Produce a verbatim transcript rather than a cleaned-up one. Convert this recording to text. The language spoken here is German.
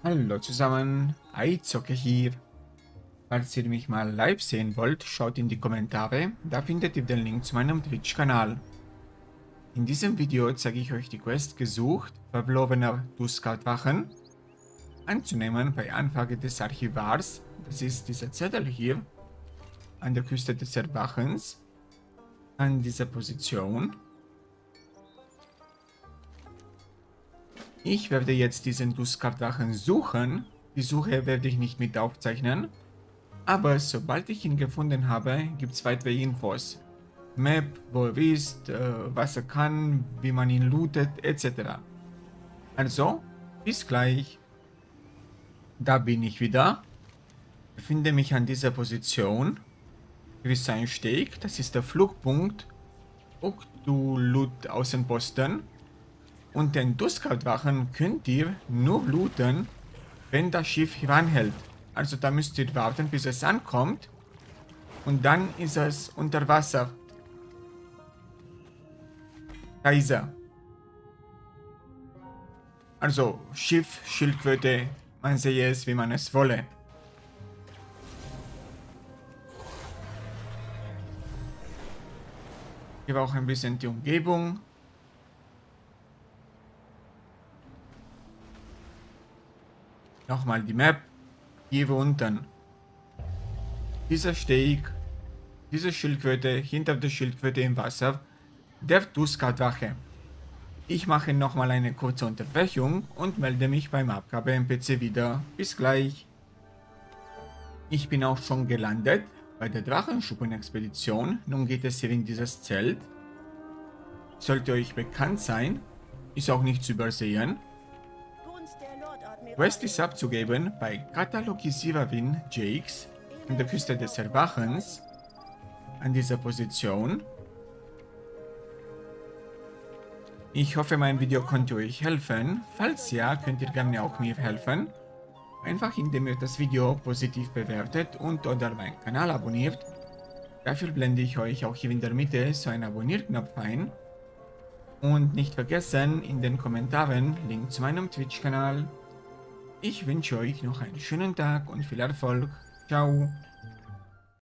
Hallo zusammen, Eizocke hier. Falls ihr mich mal live sehen wollt, schaut in die Kommentare, da findet ihr den Link zu meinem Twitch-Kanal. In diesem Video zeige ich euch die Quest gesucht, verlorener Duskart-Wachen, anzunehmen bei Anfrage des Archivars, das ist dieser Zettel hier, an der Küste des Erwachens, an dieser Position. Ich werde jetzt diesen Duskart-Wachen suchen, die Suche werde ich nicht mit aufzeichnen. Aber sobald ich ihn gefunden habe, gibt es weitere Infos. Map, wo er ist, äh, was er kann, wie man ihn lootet, et cetera. Also, bis gleich. Da bin ich wieder. Ich befinde mich an dieser Position. Hier ist ein Steg, das ist der Flugpunkt. Uktulut Außenposten. Und den Duskart-Wachen könnt ihr nur looten, wenn das Schiff hier anhält. Also da müsst ihr warten, bis es ankommt. Und dann ist es unter Wasser. Da ist er. Also Schiff, Schildkröte, man sehe es, wie man es wolle. Hier war auch ein bisschen die Umgebung. Nochmal die Map. Hier unten. Dieser Steg, diese Schildkröte, hinter der Schildkröte im Wasser, der Duskart-Wache. Ich mache nochmal eine kurze Unterbrechung und melde mich beim Abgabe-N P C wieder. Bis gleich. Ich bin auch schon gelandet bei der Drachenschuppen-Expedition. Nun geht es hier in dieses Zelt. Sollte euch bekannt sein, ist auch nicht zu übersehen. Quest ist abzugeben bei Katalogisiererin Jakes an der Küste des Erwachens, an dieser Position. Ich hoffe, mein Video konnte euch helfen. Falls ja, könnt ihr gerne auch mir helfen. Einfach indem ihr das Video positiv bewertet und oder meinen Kanal abonniert. Dafür blende ich euch auch hier in der Mitte so einen Abonnierknopf ein. Und nicht vergessen, in den Kommentaren Link zu meinem Twitch-Kanal. Ich wünsche euch noch einen schönen Tag und viel Erfolg. Ciao.